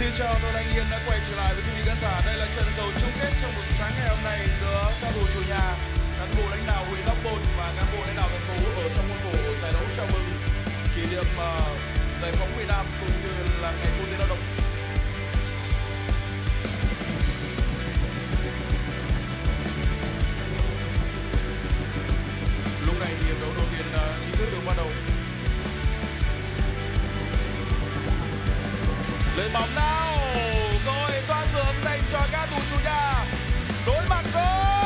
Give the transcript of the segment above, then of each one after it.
Xin chào, tôi là Anh Yên đã quay trở lại với quý vị khán giả. Đây là trận cầu chung kết trong buổi sáng ngày hôm nay giữa các đội chủ nhà, cán bộ lãnh đạo huyện Hóc Môn và cán bộ lãnh đạo thành phố ở trong khuôn khổ giải đấu chào mừng kỷ niệm giải phóng miền Nam cũng như là ngày quốc tế lao động. Lúc này thì hiệp đấu đầu tiên chính thức được bắt đầu. Lên bóng nào, cơ hội toan sớm dành cho các thủ chủ nhà. Đối mặt với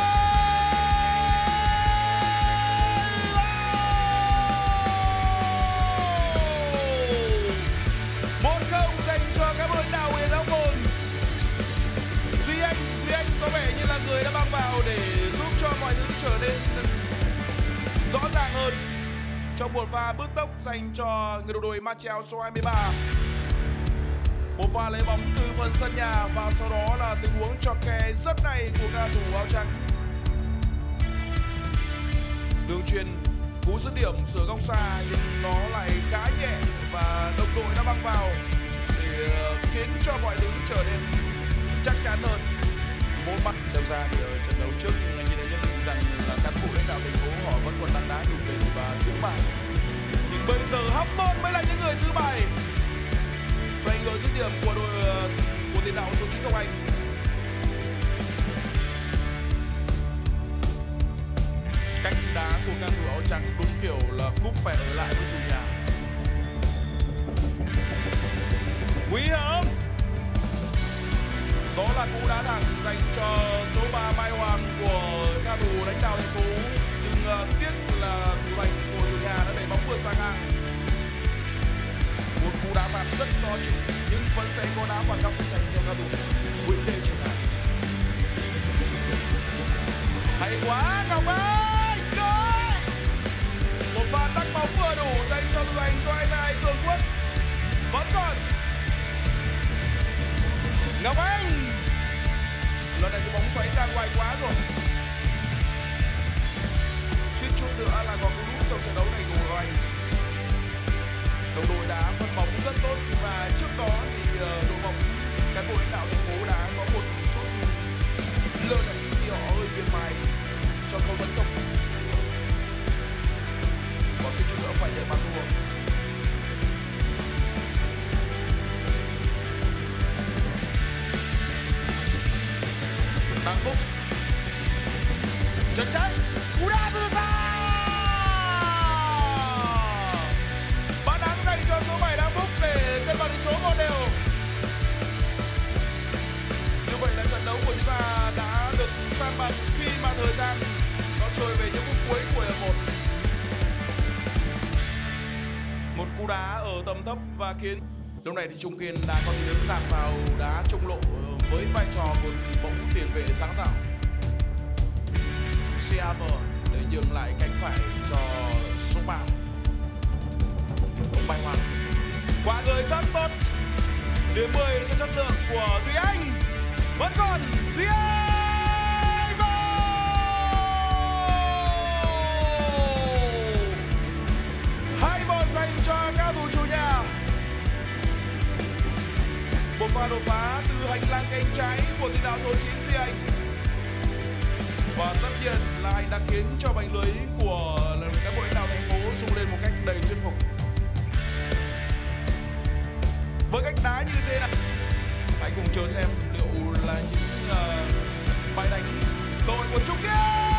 1-0 dành cho các đội đảo huyện Hóc Môn. Duy Anh có vẻ như là người đã băng vào để giúp cho mọi thứ trở nên rõ ràng hơn trong một pha bứt tốc dành cho người đồng đội mang áo số 23. Một pha lấy bóng từ phần sân nhà và sau đó là tình huống chọc kè rất hay của cầu thủ áo trắng. Đường chuyền cú dứt điểm sửa góc xa nhưng nó lại khá nhẹ và đồng đội đã băng vào để khiến cho mọi thứ trở nên chắc chắn hơn. Một mặt xem ra thì ở trận đấu trước anh nhìn thấy nhận định rằng là cán bộ lãnh đạo thành phố họ vẫn còn đang đá đủ mình và giữ bài. Nhưng bây giờ Hóc Môn mới là những người giữ bài. Xoay ngược dứt điểm của đội của tiền đạo số 9 Ngọc Anh. Cách đá của các thủ áo trắng đúng kiểu là cúp phải ở lại với chủ nhà. Nguy hiểm. Đó là cú đá thẳng dành cho số 3 Mai Hoàng của các thủ lãnh đạo thành phố, nhưng tiếc là thủ thành của chủ nhà đã đẩy bóng vượt sang ngang. Một cú đá phạt rất to chịu nhưng vẫn sẽ có đá phạt góc dành cho các thủ Nguyễn Lê Trường Hải. Hay quá Ngọc Anh! Một pha tắc bóng vừa đủ dành cho thủ thành số 22 Cường Quốc. Vẫn còn Ngọc Anh. Lần này thì bóng xoáy ra ngoài quá rồi. Suýt chút nữa là có cú đúp trong trận đấu này của Ngọc Anh. Đồng đội đã phân bóng rất tốt và trước đó thì đội bóng cán bộ lãnh đạo thành phố đã có một chút lơ đẩy khi họ hơi viên mài cho câu tấn công. Có suýt chút nữa phải nhận bàn thua. Đăng Phúc chân trái cú đá từ xa. Bàn thắng dành cho số 7 Đăng Phúc để cân bằng tỷ số 1-1. Như vậy là trận đấu của chúng ta đã được san bằng khi mà thời gian nó trôi về những phút cuối của hiệp 1. Một cú đá ở tầm thấp và khiến lúc này thì Trung Kiên đã có thể đứng dạt vào đá trung lộ với vai trò một bóng tiền vệ sáng tạo. Seaver để nhường lại cánh phải cho số 3 Mai Hoàng. Quả người rất tốt. Điểm 10 cho chất lượng của Duy Anh. Vẫn còn Duy Anh vào. 2-1 dành cho các thủ chủ nhà. Một pha đột phá từ hành lang cánh trái của tiền đạo số 9 Duy Anh. Và tất nhiên là anh đã khiến cho mảnh lưới của cán bộ lãnh đạo thành phố rung lên một cách đầy thuyết phục. Với cách đá như thế này, hãy cùng chờ xem liệu là những bài đánh cơ hội của Trung Kiên.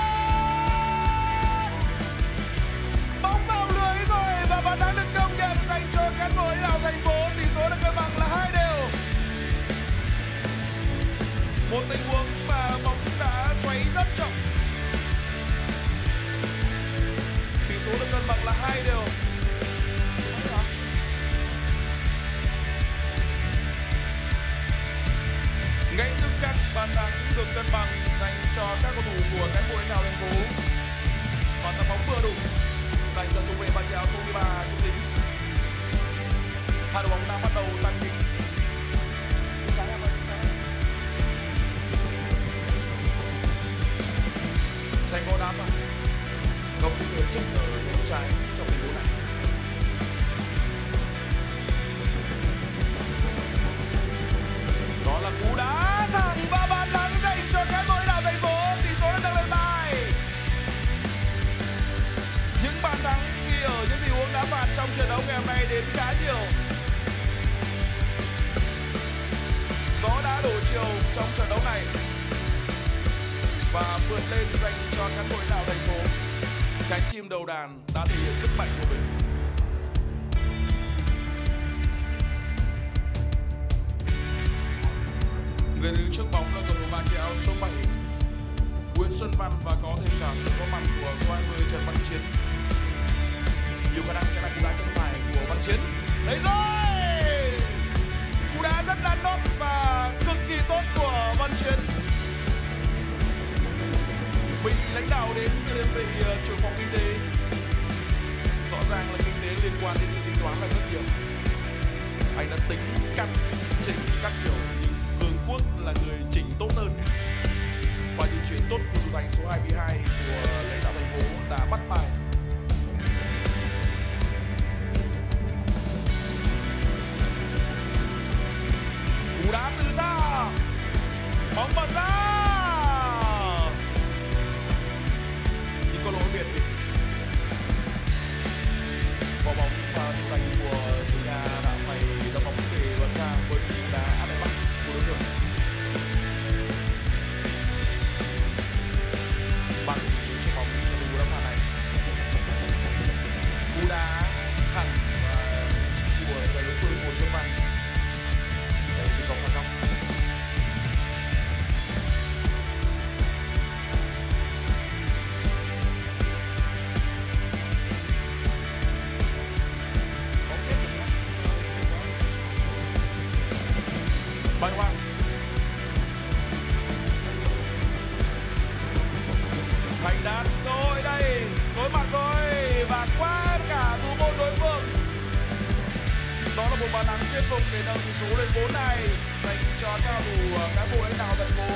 Bóng vào lưới rồi và bàn thắng được công nhận dành cho cán bộ lãnh đạo thành phố. Tỷ số được cân bằng là 2-2. Một tình huống mà bóng đã xoáy rất chậm. Tỷ số được cân bằng là 2-2. Ngay tức khắc bàn thắng được cân bằng dành cho các cầu thủ của cán bộ lãnh đạo thành phố. Và tạt bóng vừa đủ dành cho trung vệ mang áo số 13 Trung Tính. Hai đội bóng đang bắt đầu tăng nhịp. Sẽ có đá phạt. Góc suy người trước ở bên trái trong tình huống này. trong trận đấu ngày hôm nay đến khá nhiều. Gió đã đổ chiều trong trận đấu này và vượt lên dành cho cán bộ lãnh đạo thành phố. Cánh chim đầu đàn đã thể hiện sức mạnh của mình. Người đứng trước bóng là cầu thủ mang áo số 7 Nguyễn Xuân Văn và có thêm cả sự có mặt của số 20 Trần Văn Chiến. Nhiều khả năng sẽ là cú đá chân phải của Văn Chiến. Đấy rồi! Cú đá rất đan đốt và cực kỳ tốt của Văn Chiến. Vị lãnh đạo đến từ đơn vị trưởng phòng kinh tế. Rõ ràng là kinh tế liên quan đến sự tính toán là rất nhiều. Anh đã tính cắt chỉnh các kiểu, nhưng Cường Quốc là người chỉnh tốt hơn. Và di chuyển tốt của thủ thành số 22 của lãnh đạo thành phố đã bắt bài. Cú đá từ xa, bóng bật ra. Nicolo Việt bỏ bóng và thủ thành của chủ nhà đã phải đập bóng để bật ra với cú đá áp đáy bắt của đối tượng. Bằng chiếc bóng cho cú đá phạt này. Cú đá thẳng và của người đối phương của Xuân Văn sẽ chỉ có phạt góc. Bắn Hoàng Thành Đạt rồi đây, đối mặt rồi và qua cả thủ môn đối phương. Đó là một bàn thắng thuyết phục để nâng tỷ số lên 4 này dành cho cao thủ cán bộ lãnh đạo thành phố.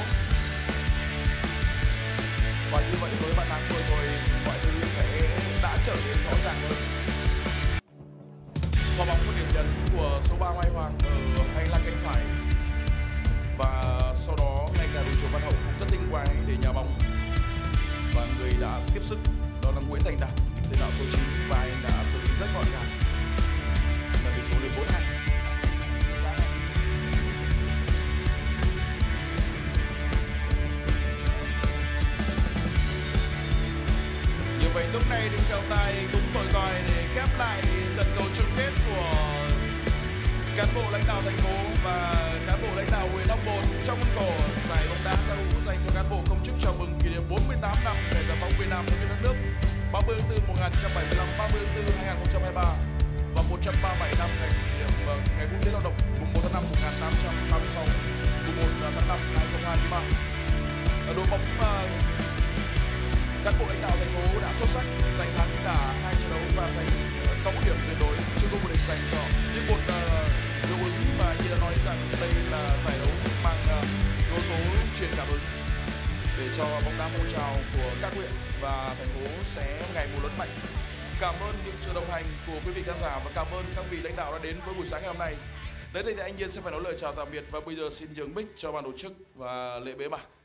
Và như vậy với bàn thắng vừa rồi, mọi thứ sẽ đã trở nên rõ ràng hơn. Quả bóng có điểm nhấn của số 3 Mai Hoàng ở hành lang cánh phải. Và sau đó ngay cả đội trưởng Văn Hậu cũng rất tinh quái để nhà bóng. Và người đã tiếp sức đó là Nguyễn Thành Đạt, tiền đạo số 9, và anh đã xử lý rất gọn gàng. Và tỷ số lên 4-2. Như vậy lúc này thì trọng tài cũng thổi còi để khép lại trận cầu chung kết của cán bộ lãnh đạo thành phố và cán bộ lãnh đạo huyện Long Bồn trong khuôn khổ giải bóng đá giao hữu dành cho cán bộ công chức chào mừng kỷ niệm 48 năm ngày giải phóng miền Nam thống nhất đất nước 30 tháng 4 1975, 30 tháng 4 2023 và 137 năm ngày kỷ niệm ngày quốc tế lao động mùng 1 tháng 5 1836, mùng 1 tháng 5 2023. Ở đội bóng cán bộ lãnh đạo thành phố đã xuất sắc giành thắng cả 2 trận đấu và giành 6 điểm tuyệt đối chưa có vô địch dành cho những một hiệu ứng mà như đã nói rằng đây là giải đấu mang yếu tố truyền cảm hứng để cho bóng đá phong trào của các huyện và thành phố sẽ ngày một lớn mạnh. Cảm ơn những sự đồng hành của quý vị khán giả và cảm ơn các vị lãnh đạo đã đến với buổi sáng ngày hôm nay. Đến đây thì anh Nhiên sẽ phải nói lời chào tạm biệt và bây giờ xin nhường mic cho ban tổ chức và lễ bế mạc.